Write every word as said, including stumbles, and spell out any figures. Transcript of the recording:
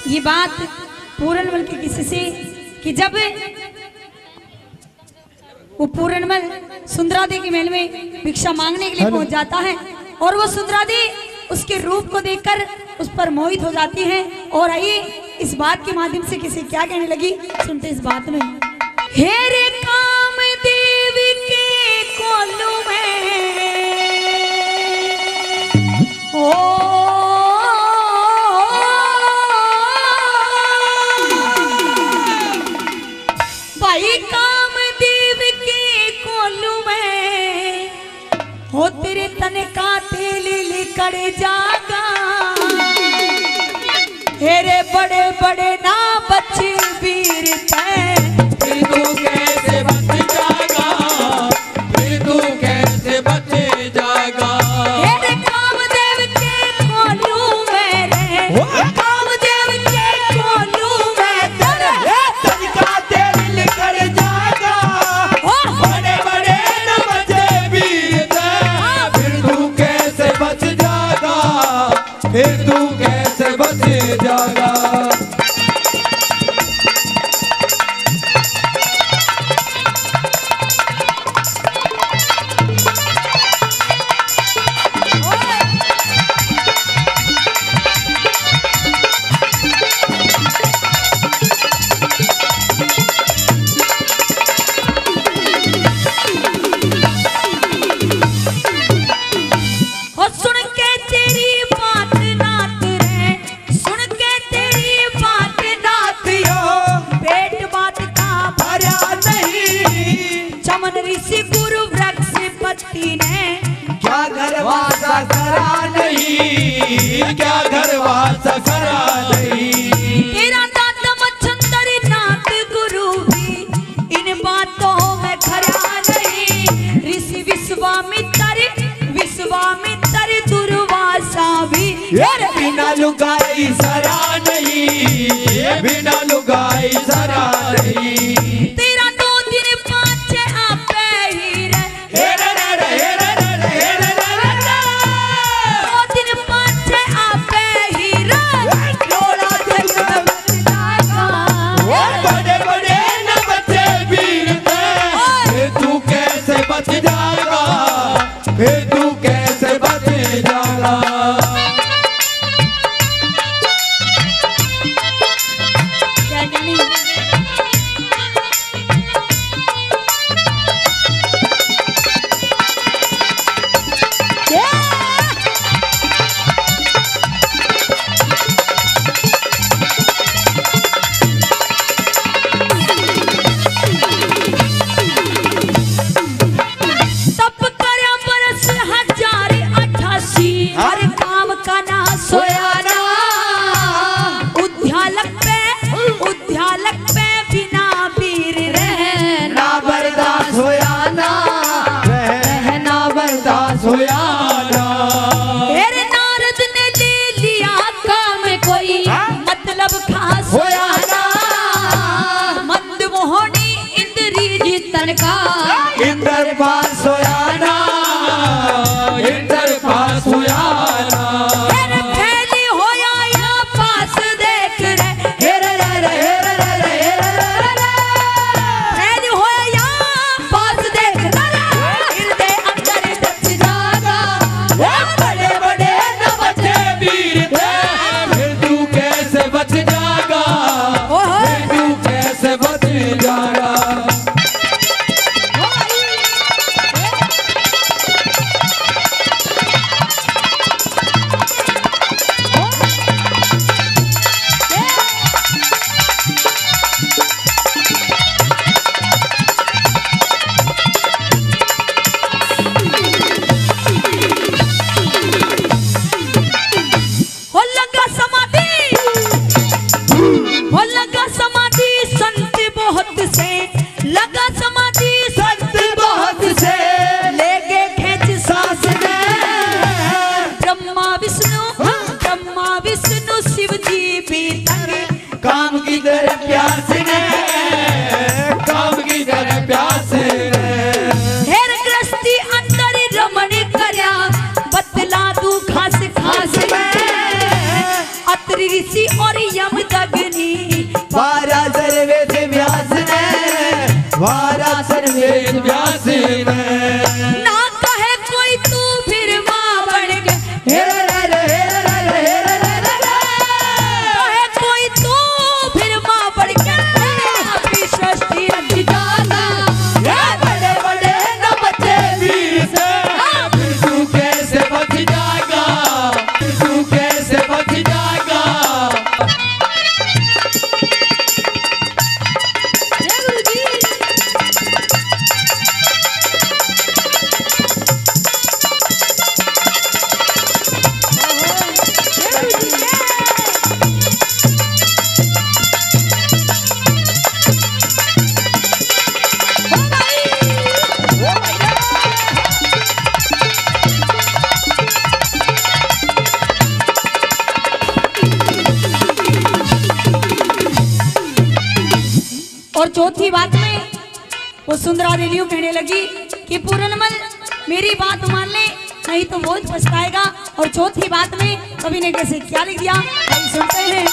ये बात पूरनमल के किसी से कि जब वो पूरनमल सुंदरादी के महल में भिक्षा मांगने के लिए पहुंच जाता है और वो सुंदरादी उसके रूप को देखकर उस पर मोहित हो जाती है। और आइए इस बात के माध्यम से किसी क्या कहने लगी सुनते इस बात में। हेरे कामदेव के कोलू में ओ भाई कामदेव के कोलू में हो तेरे तन का तेल लेकर जागा। हेरे बड़े बड़े ना बच्चे वीर फिर तू कैसे बच जागा, फिर तू कैसे बच जागा। हेरे कामदेव के कोलू में रे कामदेव के कोलू में तेरे तन का तेल लेकर जागा। बड़े बड़े न बच्चे वीर फिर तू कैसे बच जागा, फिर तू कैसे बच जागा। ऋषि गुरु वृक्ष पति ने क्या घर वासा करा नहीं, क्या घर वासा करा नहीं। तेरा दादा मच्छंदर नाथ गुरु भी इन बातों में खरा नहीं। ऋषि विश्वामित्र विश्वामित्र दुर्वासा भी बिना लुगाई सरा नहीं, बिना लुगाई सरा नहीं। तेरा दो दिन पाँच आपे ही रे हेरे रे रे हेरे रे रे हेरे रे रे रे। दो दिन पाँच आपे ही रे लोड़ा दिल में बच जाएगा। बड़े बड़े न बच्चे वीर थे, तू कैसे बच जाएगा, फिर तू कैसे बच जाएगा। हर काम का ना सोया ना उद्यालक पे उद्यालक पे बिना वीर रहना बर्दाश्त होया ना, रहना बर्दाश्त होया ना। तेरे नारद ने ले लिया काम कोई मतलब खास होया ना। मंद मोहनी इंद्री जीतन का इंद्र पास होया ना, इंद्र पास होया ना। तेरे फैली होया या पास देख रे हेरे रे रे हेरे रे रे हेरे रे रे। फैली होया या पास देख रे हृदय अंदर दच जागा। बड़े बड़े न बच्चे वीर थे, फिर तू कैसे बच जागा, फिर तू कैसे बच जागा। हो लगा समाधि हो लगा समाधि संत बहुत से लगा समाधि संत बहुत से ले गए खेच सांस में ब्रह्मा विष्णु ब्रह्मा विष्णु शिव जी भी तंग काम की तरह प्यास ने, काम की तरह प्यास ने। हेर ग्रस्ती अंदर रमण करया बतला दू खास खास में अत्रि ऋषि और यम जगनी वारा सर्वेश व्यास ने वारा सर्वेश व्यास ने ना कहे कोई तू फिर माँ बन के हेरा रे रे हेरा रे रे हेरा रे रे रे कहे कोई तू फिर माँ बन के अपनी सृष्टि रच जाना ये बड़े बड़े न बचे वीर से फिर तू कैसे बच जाएगा फिर तू कैसे बच जाएगा जय गुरु जी और चौथी बात में वो सुंदरा देवी कहने लगी कि पूरनमल मेरी बात मान ले नहीं तो बहुत पछताएगा। और चौथी बात में कवि ने कैसे क्या लिख दिया, सुनते हैं।